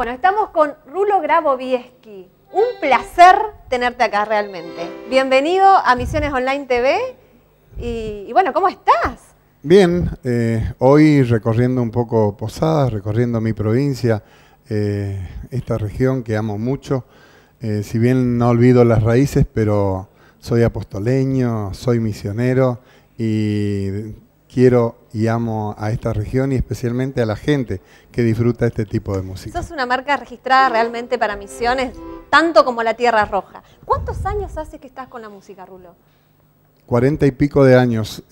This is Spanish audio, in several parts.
Bueno, estamos con Rulo Grabovieski. Un placer tenerte acá realmente. Bienvenido a Misiones Online TV. Y bueno, ¿cómo estás? Bien, hoy recorriendo un poco Posadas, recorriendo mi provincia, esta región que amo mucho. Si bien no olvido las raíces, pero soy apostoleño, soy misionero y quiero y amo a esta región y especialmente a la gente que disfruta este tipo de música. Sos una marca registrada realmente para Misiones, tanto como la Tierra Roja. ¿Cuántos años hace que estás con la música, Rulo? 40 y pico de años,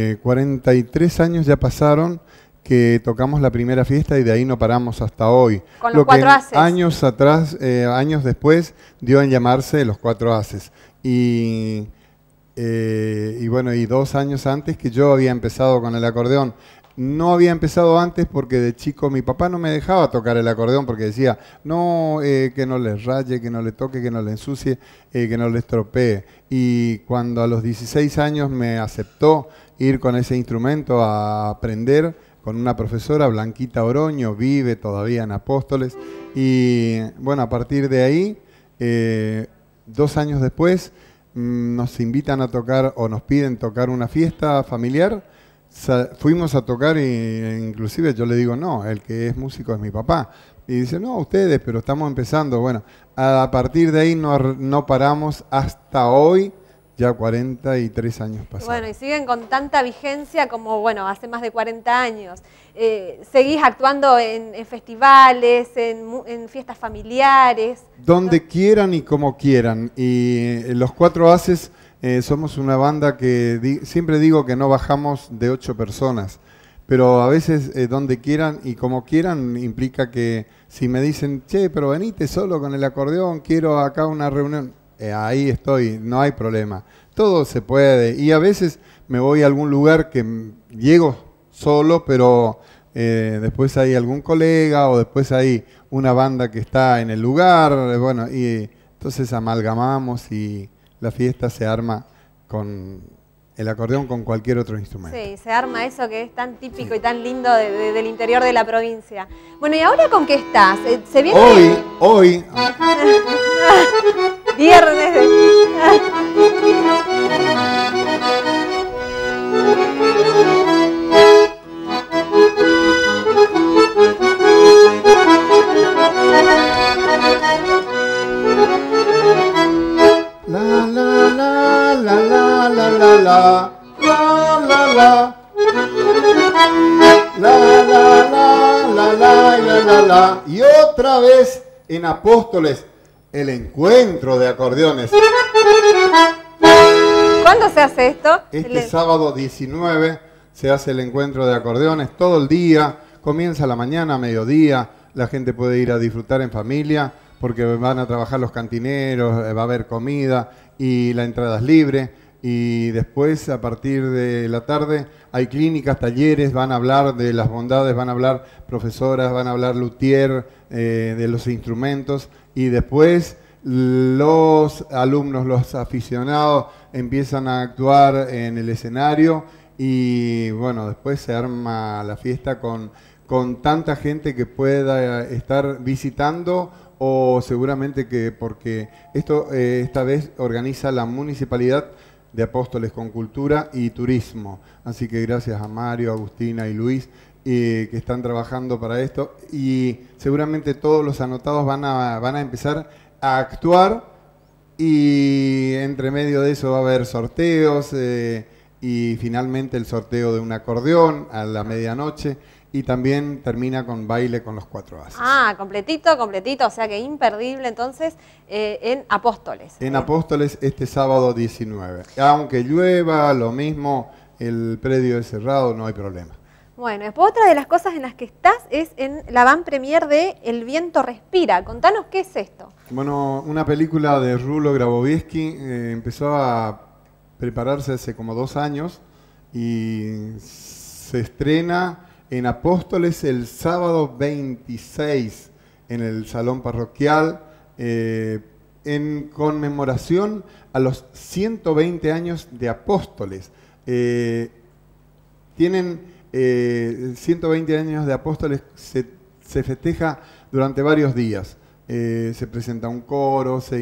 43 años ya pasaron que tocamos la primera fiesta y de ahí no paramos hasta hoy. Con los Cuatro Haces. Años atrás, años después, dio en llamarse Los Cuatro Haces. Y bueno, y 2 años antes que yo había empezado con el acordeón. No había empezado antes porque de chico mi papá no me dejaba tocar el acordeón porque decía, no, que no le raye, que no le toque, que no le ensucie, que no le estropee. Y cuando a los 16 años me aceptó ir con ese instrumento a aprender con una profesora, Blanquita Oroño, vive todavía en Apóstoles. Y bueno, a partir de ahí, 2 años después, nos invitan a tocar o nos piden tocar una fiesta familiar. Fuimos a tocar e inclusive yo le digo, no, el que es músico es mi papá. Y dice, no, ustedes, pero estamos empezando. Bueno, a partir de ahí no paramos hasta hoy, ya 43 años pasados. Bueno, y siguen con tanta vigencia como, bueno, hace más de 40 años. Seguís actuando en festivales, en fiestas familiares. Donde quieran y como quieran. Y Los Cuatro Haces somos una banda que siempre digo que no bajamos de 8 personas. Pero a veces donde quieran y como quieran implica que si me dicen, che, pero venite solo con el acordeón, quiero acá una reunión. Ahí estoy, no hay problema. Todo se puede. Y a veces me voy a algún lugar que llego solo, pero después hay algún colega o después hay una banda que está en el lugar. Bueno, y entonces amalgamamos y la fiesta se arma con el acordeón, con cualquier otro instrumento. Sí, se arma eso que es tan típico y tan lindo del interior de la provincia. Bueno, ¿y ahora con qué estás? ¿Se viene? Hoy. Viernes de... La la la la la la la la la la la la. Y otra vez en Apóstoles el encuentro de acordeones. ¿Cuándo se hace esto? Este sábado 19 se hace el encuentro de acordeones todo el día, comienza a la mañana, a mediodía, la gente puede ir a disfrutar en familia porque van a trabajar los cantineros, va a haber comida y la entrada es libre. Y después, a partir de la tarde, hay clínicas, talleres, van a hablar de las bondades, van a hablar profesoras, van a hablar luthier de los instrumentos. Y después los alumnos, los aficionados, empiezan a actuar en el escenario. Y bueno, después se arma la fiesta con tanta gente que pueda estar visitando o seguramente que porque esta vez organiza la municipalidad de Apóstoles con Cultura y Turismo. Así que gracias a Mario, Agustina y Luis que están trabajando para esto y seguramente todos los anotados van a empezar a actuar y entre medio de eso va a haber sorteos y finalmente el sorteo de un acordeón a la medianoche. Y también termina con baile con Los Cuatro Haces. Ah, completito, completito, o sea que imperdible entonces en Apóstoles. En Apóstoles este sábado 19. Aunque llueva, lo mismo, el predio es cerrado, no hay problema. Bueno, después otra de las cosas en las que estás es en la van premier de El viento respira. Contanos qué es esto. Bueno, una película de Rulo Grabovieski empezó a prepararse hace como 2 años y se estrena en Apóstoles el sábado 26 en el Salón Parroquial en conmemoración a los 120 años de Apóstoles. Tienen 120 años de Apóstoles, se se festeja durante varios días. Se presenta un coro, se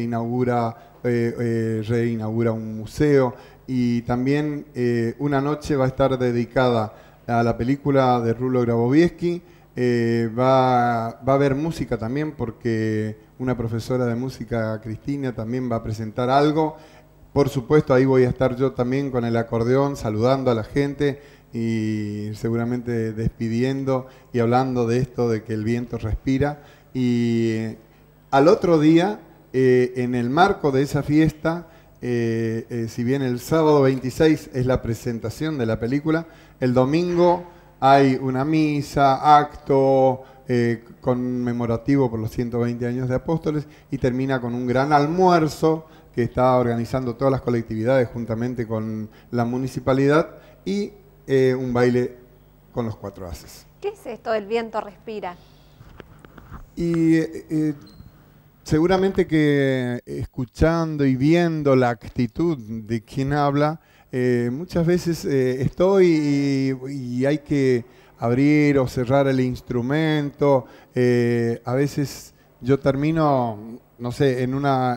reinaugura un museo y también una noche va a estar dedicada a la película de Rulo Grabovieski. Va a haber música también porque una profesora de música, Cristina, también va a presentar algo. Por supuesto, ahí voy a estar yo también con el acordeón, saludando a la gente y seguramente despidiendo y hablando de esto de que el viento respira. Y al otro día, en el marco de esa fiesta, si bien el sábado 26 es la presentación de la película, el domingo hay una misa, acto conmemorativo por los 120 años de Apóstoles y termina con un gran almuerzo que está organizando todas las colectividades juntamente con la municipalidad y un baile con los 4 haces. ¿Qué es esto del viento respira? Y seguramente que escuchando y viendo la actitud de quien habla, muchas veces estoy y hay que abrir o cerrar el instrumento. A veces yo termino, no sé, en una...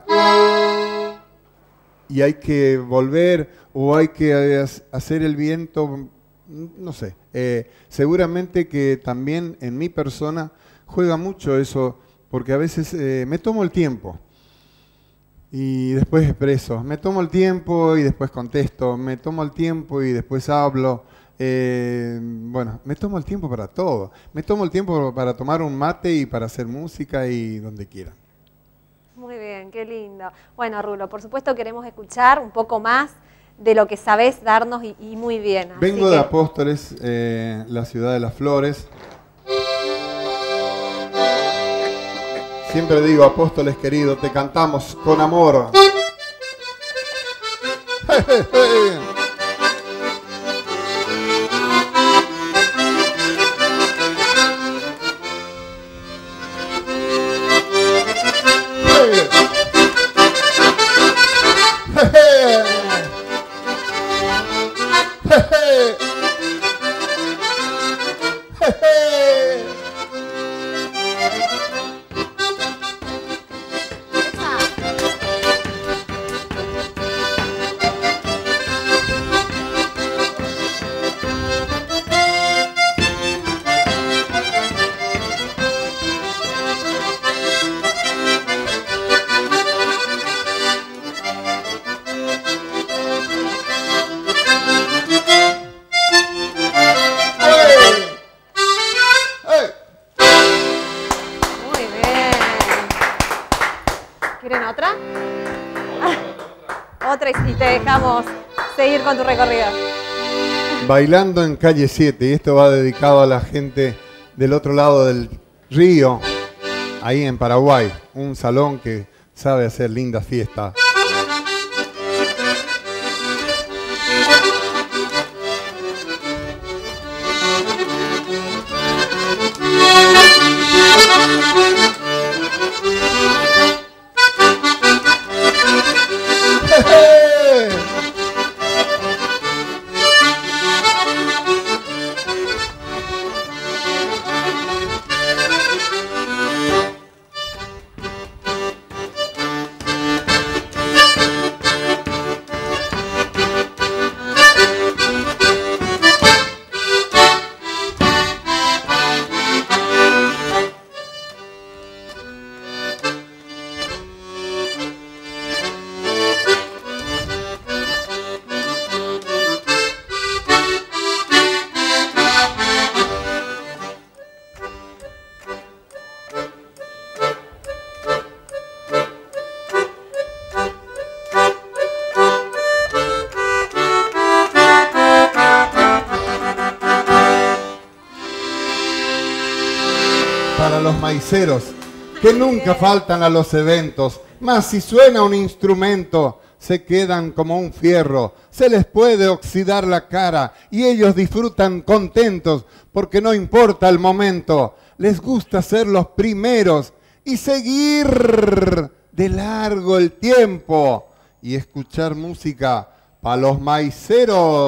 y hay que volver o hay que hacer el viento, no sé. Seguramente que también en mi persona juega mucho eso, porque a veces me tomo el tiempo y después expreso, me tomo el tiempo y después contesto, me tomo el tiempo y después hablo. Bueno, me tomo el tiempo para todo. Me tomo el tiempo para tomar un mate y para hacer música y donde quiera. Muy bien, qué lindo. Bueno, Rulo, por supuesto queremos escuchar un poco más de lo que sabés darnos y muy bien. Vengo de Apóstoles, la ciudad de las flores. Siempre digo, Apóstoles querido, te cantamos con amor. Y te dejamos seguir con tu recorrido. Bailando en calle 7, y esto va dedicado a la gente del otro lado del río, ahí en Paraguay, un salón que sabe hacer lindas fiestas. Para los maiceros, que nunca faltan a los eventos, mas si suena un instrumento, se quedan como un fierro, se les puede oxidar la cara y ellos disfrutan contentos porque no importa el momento, les gusta ser los primeros y seguir de largo el tiempo y escuchar música para los maiceros.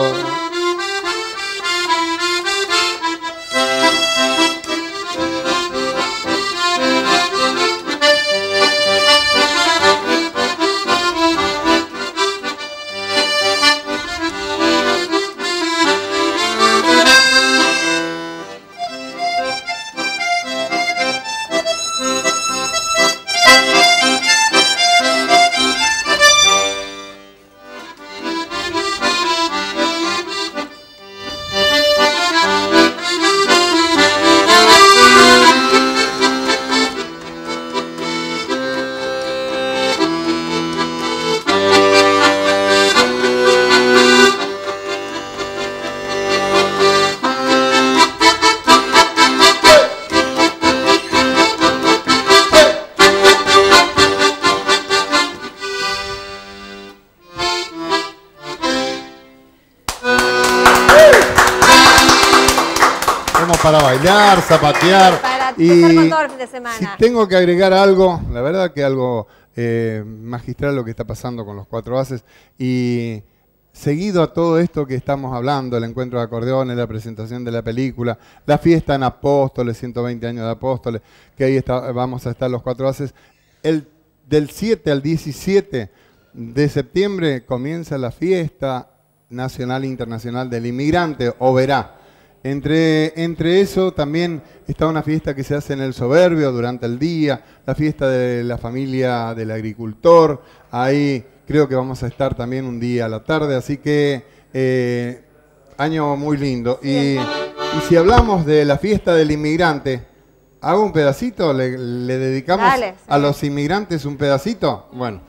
como para bailar, zapatear. Para y estar con todo el fin de semana. si tengo que agregar algo, la verdad que algo magistral lo que está pasando con los 4 haces. Y seguido a todo esto que estamos hablando, el encuentro de acordeones, la presentación de la película, la fiesta en Apóstoles, 120 años de Apóstoles, que ahí vamos a estar los 4 haces. Del 7 al 17 de septiembre comienza la fiesta nacional e internacional del inmigrante, Oberá. Entre eso también está una fiesta que se hace en el Soberbio durante el día, la fiesta de la familia del agricultor, ahí creo que vamos a estar también un día a la tarde, así que año muy lindo. Y si hablamos de la fiesta del inmigrante, ¿hago un pedacito? ¿Le dedicamos Dale, sí. a los inmigrantes un pedacito? Bueno.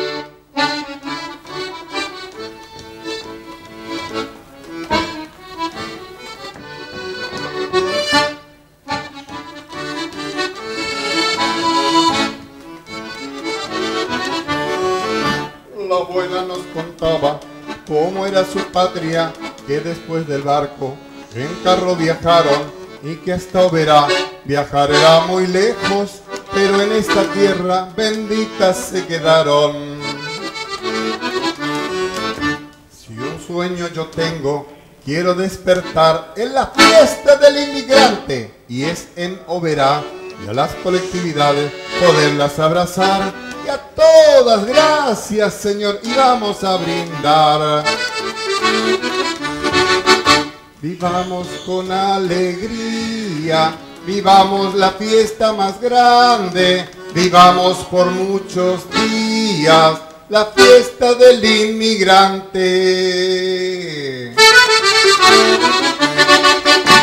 La abuela nos contaba cómo era su patria, que después del barco en carro viajaron y que hasta Oberá viajar era muy lejos, pero en esta tierra bendita se quedaron. Si un sueño yo tengo, quiero despertar en la fiesta del inmigrante, y es en Oberá, y a las colectividades poderlas abrazar. Y a todas, gracias Señor, y vamos a brindar. Vivamos con alegría, vivamos la fiesta más grande, vivamos por muchos días la fiesta del inmigrante.